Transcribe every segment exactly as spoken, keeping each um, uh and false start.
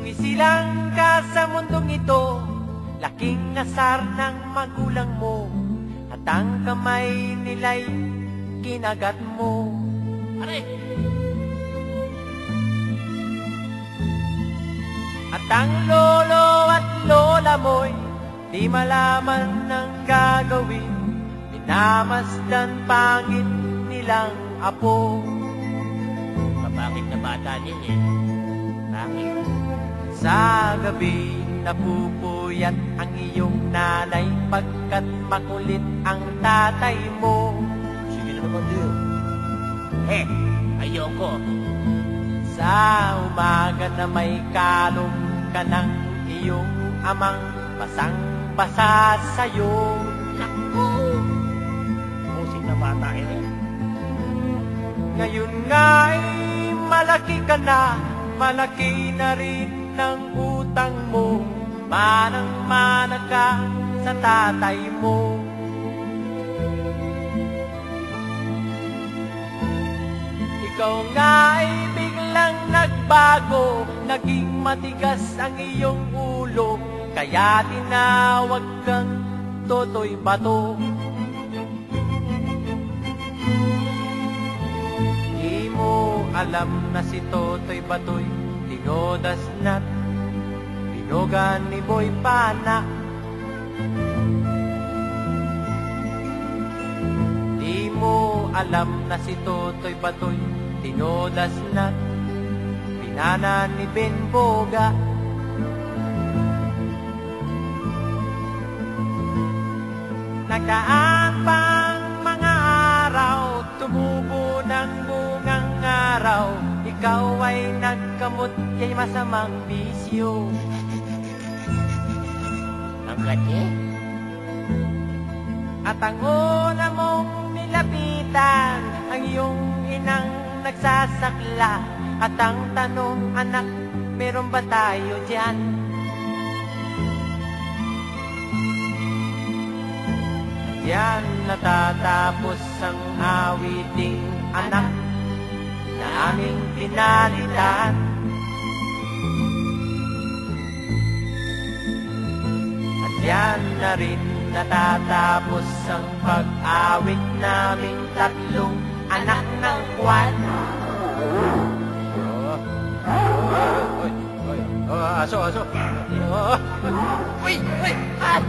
Sumisilang ka sa mundong ito, laking asar ng magulang mo, at ang kamay nila'y kinagat mo. Aray! At ang lolo at lola mo'y di malaman ng gagawin, minamasdan pangit nilang apo. Mabangit na bata din eh. Bakit? Sa gabi napupuyat ang iyong nanay, pagkat makulit ang tatay mo. Sige na naman din. Eh, ayoko. Sa umaga na may kalong ka ng iyong amang basang-basa sa'yo. Naku! Musik na bata eh. Ngayon nga'y malaki ka na, malaki na rin ng utang mo, manang-mana ka sa tatay mo. Ikaw nga'y biglang nagbago, naging matigas ang iyong ulo, kaya tinawag kang Totoy Bato. Di mo alam na si Totoy Bato'y tinodas na't binogan ni Boy Pana. Di mo alam na si Totoy Bato'y tinodas na't binana ni Ben Boga. Nagaan pang mga araw, tumubo ng bungang araw, ikaw ay nagkamot kay masamang bisyo. Ang gati? At ang una mong nilapitan, ang iyong inang nagsasakla, at ang tanong, anak, meron ba tayo dyan? Diyan natatapos ang awiting anak na aming pinalitan. At diyan na rin natatapos ang pag-awit naming tatlong anak ng kwan. Oh, oy, oy, oh, aso, aso. Oh. Uy, uy, ah!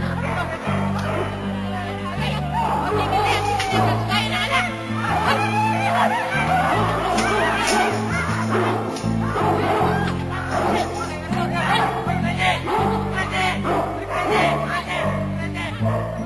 Ate! Ate! Ate! Ate!